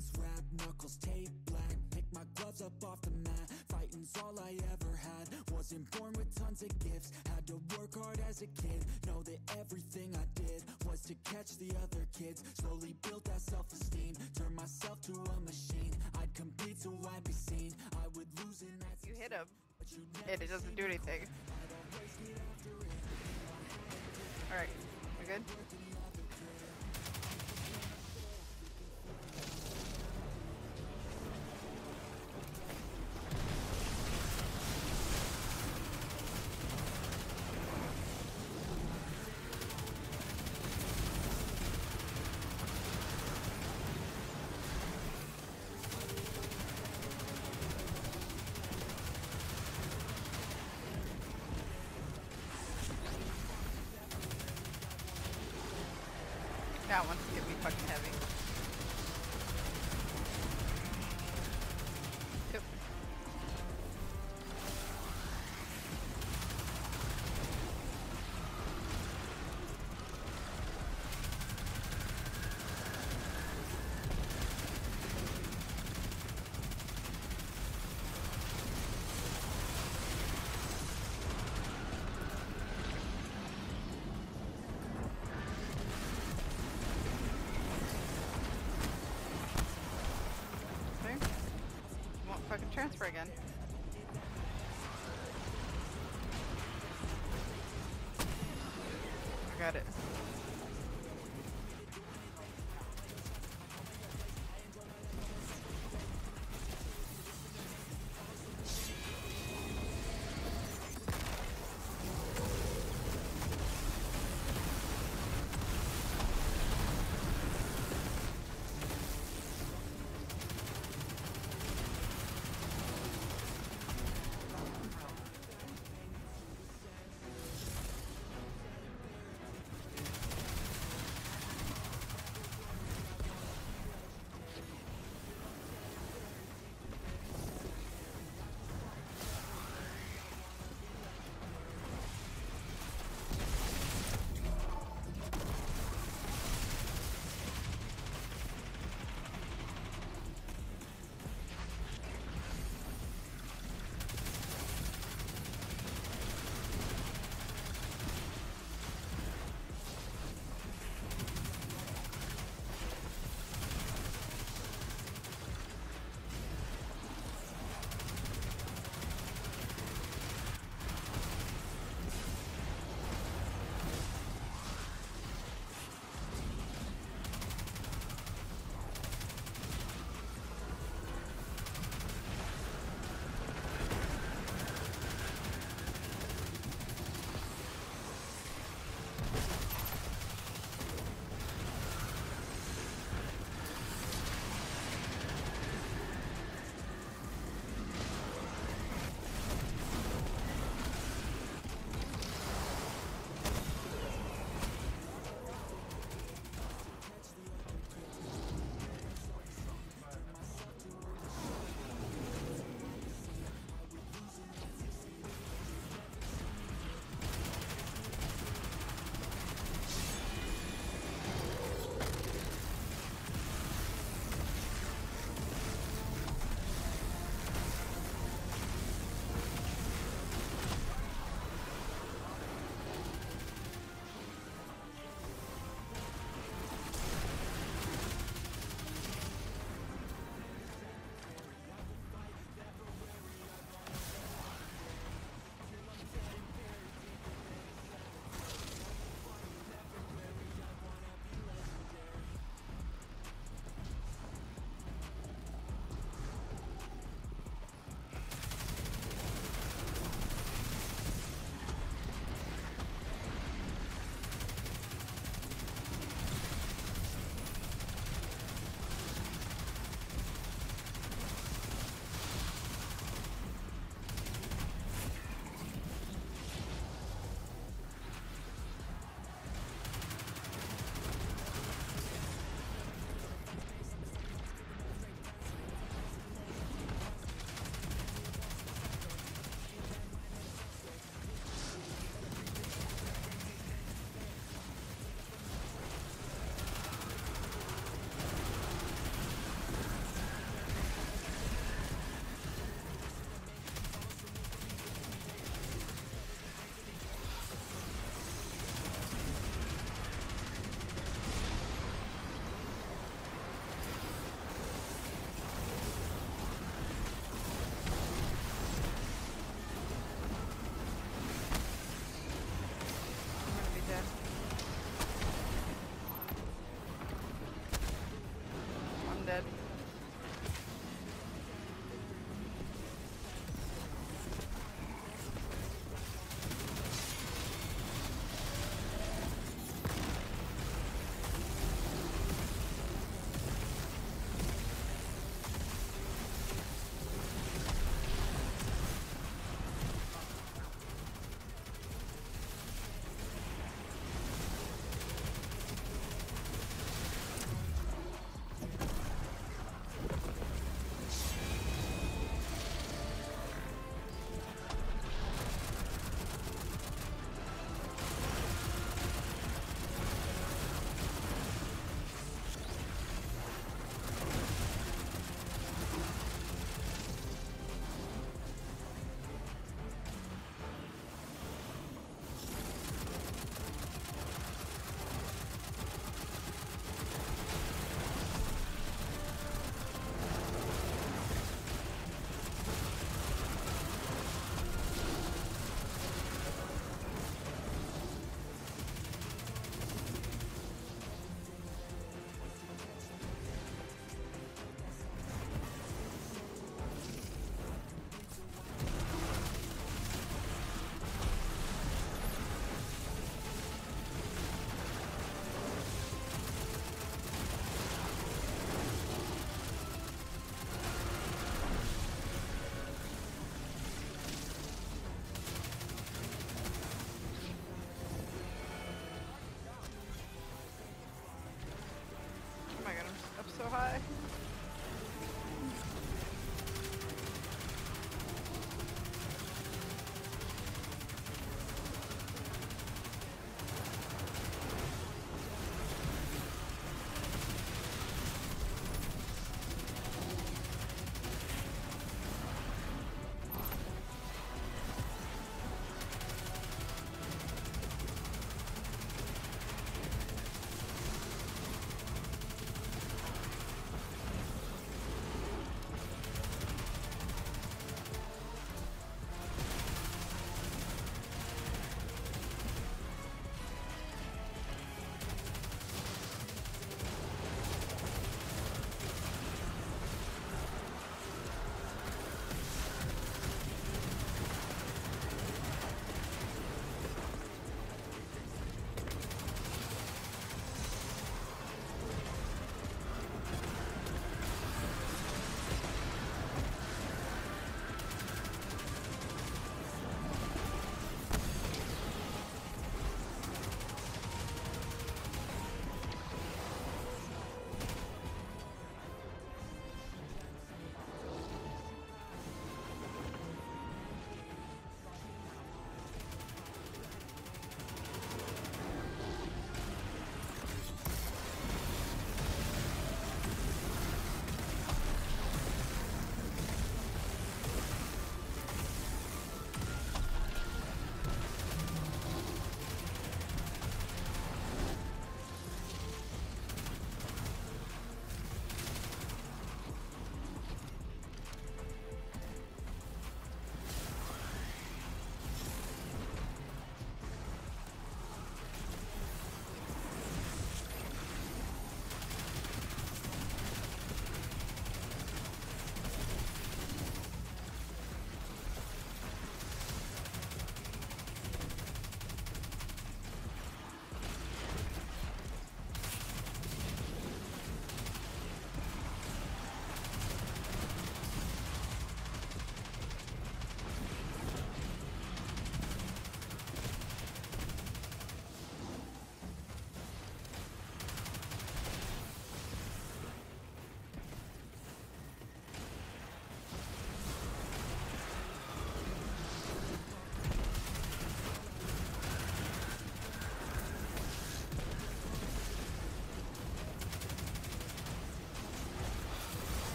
hands wrapped, knuckles taped black. Pick my gloves up off the mat. Fighting's all I ever had. Wasn't born with tons of gifts. Had to work hard as a kid. Know that everything I did was to catch the other kids. Slowly built that self-esteem. Turned myself to a machine. I'd compete so I'd be seen. I would lose in that. You hit him. And it doesn't do anything. Alright, we good? That one's gonna be fucking heavy. Yep. Fucking transfer again. I got it.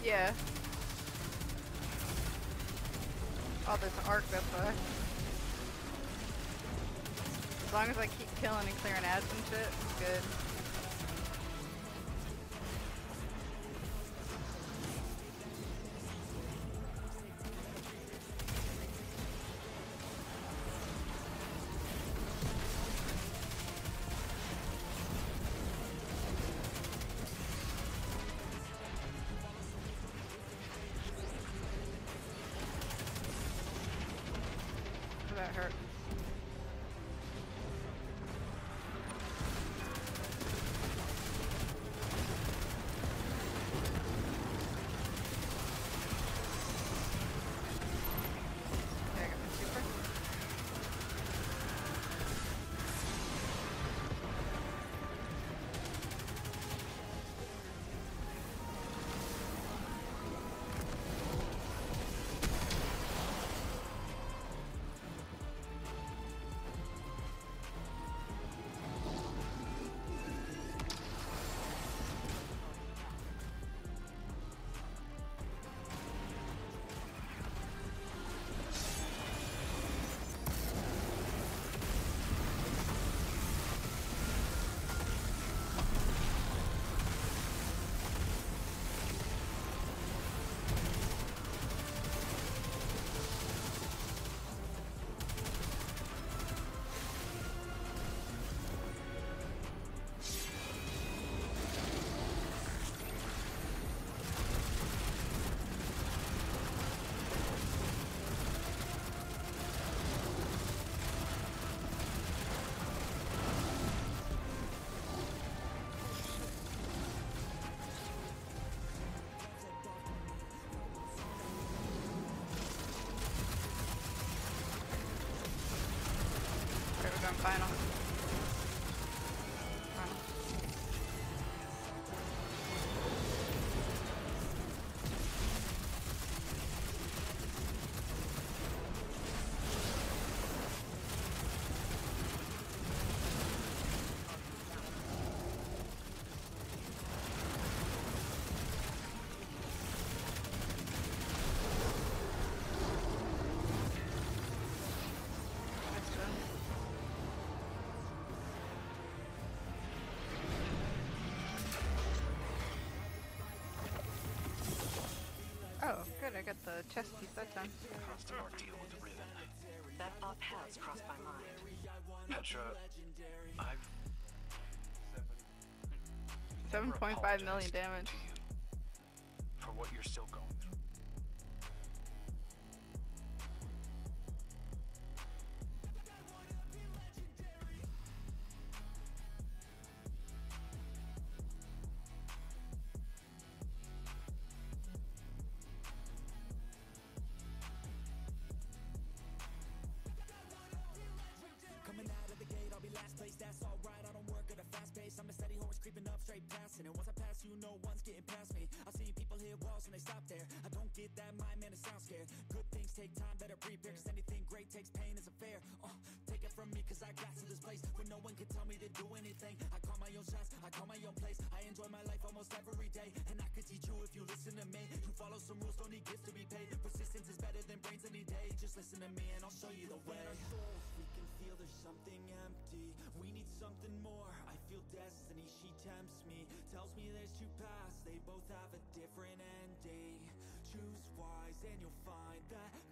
Yeah. Oh, there's an arc that's as long as I keep killing and clearing ads and shit, it's good. That hurt. There, I got my super. Okay, we're going final. Oh, good, I got the chest piece that time. Constant ordeal with the Riven. That thought has crossed my mind. Petra, I've 7.5 million damage. to you for what you're still going through. Coming out of the gate, I'll be last place, that's alright. I don't work at a fast pace, I'm a steady horse creeping up, straight passing. And once I pass you, no one's getting past me. I've seen people hit walls and they stop there. I don't get that mind, man, it sounds scared. Good things take time, better prepare, cause anything great takes pain, isn't fair. Take it from me, cause I got to this place where no one can tell me to do anything. I call my own shots, I call my own place. I enjoy my life almost every day, and I could teach you if you listen to me. You follow some rules, don't need gifts to be paid. Persistence is better than brains any day. Just listen to me and I'll show you the way. We can feel there's something empty. We need something more. I feel destiny, she tempts me. Tells me there's two paths, they both have a different ending. Choose wise and you'll find that